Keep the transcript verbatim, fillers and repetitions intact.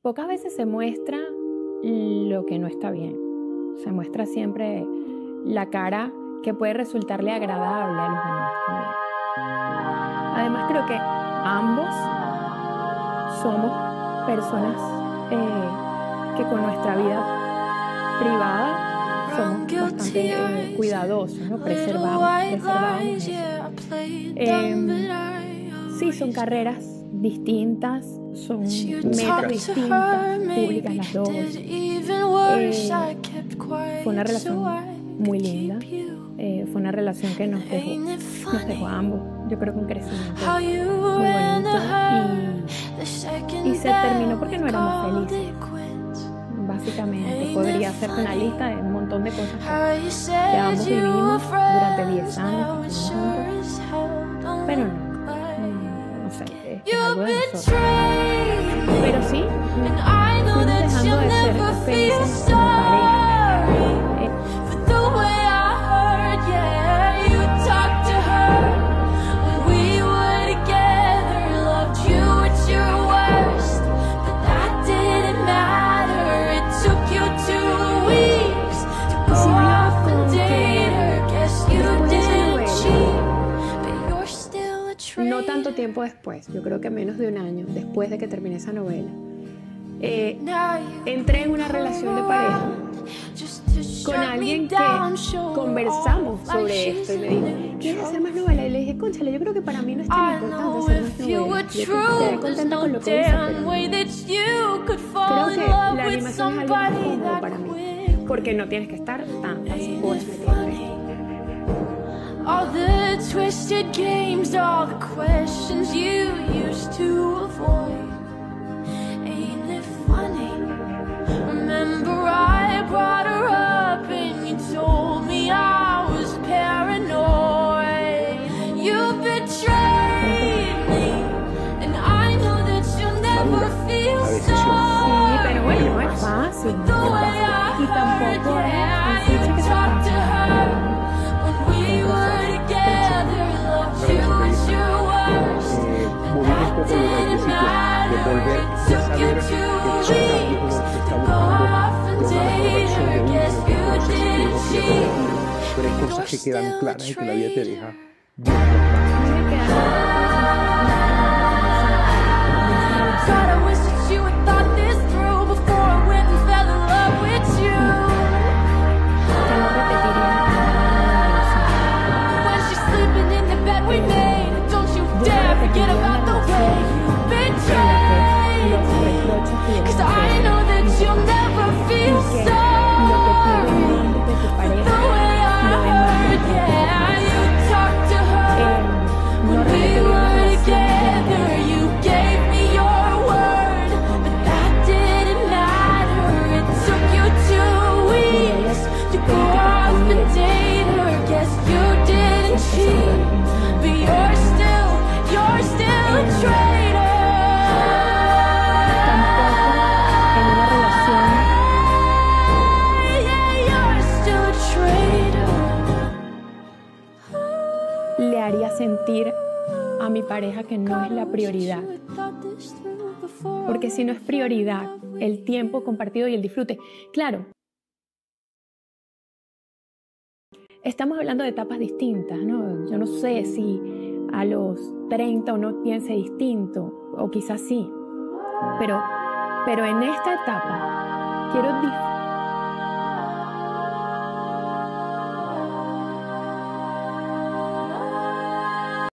pocas veces se muestra lo que no está bien. Se muestra siempre la cara que puede resultarle agradable a los demás también. Además, creo que ambos somos personas eh, que con nuestra vida privada somos bastante eh, cuidadosos, ¿no? Preservamos, preservamos eso. Eh, sí, son carreras distintas, son metas distintas, públicas las dos. Eh, fue una relación muy linda, eh, fue una relación que nos dejó, nos dejó a ambos, yo creo que un crecimiento muy bonito, y, y se terminó porque no éramos felices. Básicamente, podría hacerte una lista de un montón de cosas que, que ambos vivimos durante diez años juntos, pero no, no sé, es algo de nosotros. Pero sí, fuimos dejando de ser felices como pareja. Eh, No tanto tiempo después, yo creo que menos de un año después de que terminé esa novela, eh, entré en una relación de pareja con alguien que conversamos sobre esto y me dijo, ¿quieres hacer más novela? Y le dije, cónchale, yo creo que para mí no es tan importante hacer más novelas. Yo estoy contenta con lo que hice, pero creo que la animación es algo más cómodo para mí, porque no tienes que estar tantas horas metiendo en esto. All the twisted games, all the questions you used to avoid. Ain't it funny? Remember I brought her up and you told me I was paranoid. You betrayed me, and I know that you'll never feel sorry. Sí, pero bueno, no es fácil. Y tampoco es sencillo que se pase. De volver a saber que esos capítulos que está buscando de una mejor versión de uno, de cosas que uno pierde, pero hay cosas que quedan claras y que la vida te deja bien sentir a mi pareja que no es la prioridad, porque si no es prioridad el tiempo compartido y el disfrute, claro, estamos hablando de etapas distintas, ¿no? Yo no sé si a los treinta uno piense distinto, o quizás sí, pero, pero en esta etapa quiero disfrutar